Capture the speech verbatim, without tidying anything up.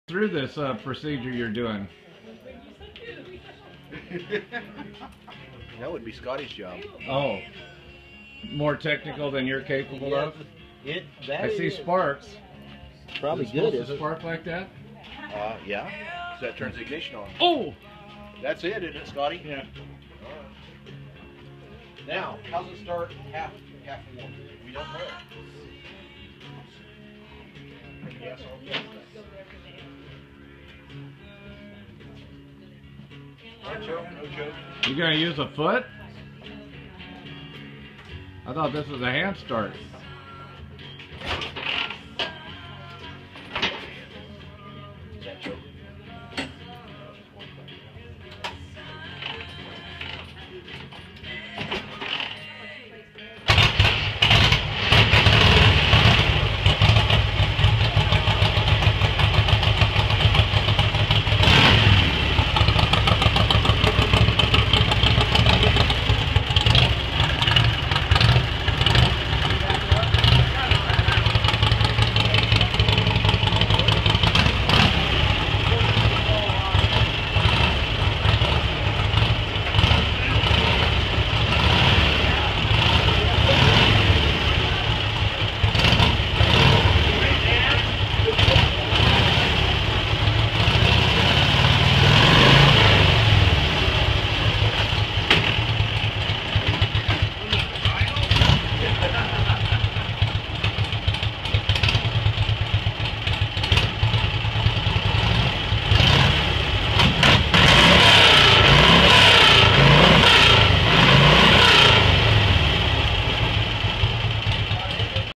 through this uh, procedure you're doing? That would be Scotty's job. Oh, more technical than you're capable Yeah, of? It, that I see is sparks. probably Is it good, supposed is to it? spark like that? Uh, yeah. So that turns the ignition on. Oh! That's it, isn't it, Scotty? Yeah. Now, how's it start half half warm? We don't know. Yes, okay. No choke, no choke. You gonna use a foot? I thought this was a hand start. Is that choke?